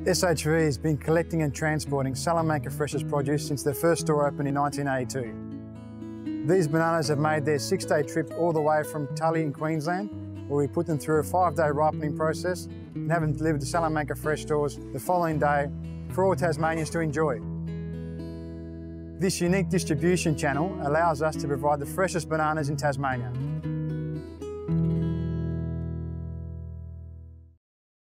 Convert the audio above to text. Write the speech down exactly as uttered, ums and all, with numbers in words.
S H V has been collecting and transporting Salamanca Fresh's produce since their first store opened in nineteen eighty-two. These bananas have made their six-day trip all the way from Tully in Queensland, where we put them through a five-day ripening process and have them delivered to Salamanca Fresh stores the following day for all Tasmanians to enjoy. This unique distribution channel allows us to provide the freshest bananas in Tasmania.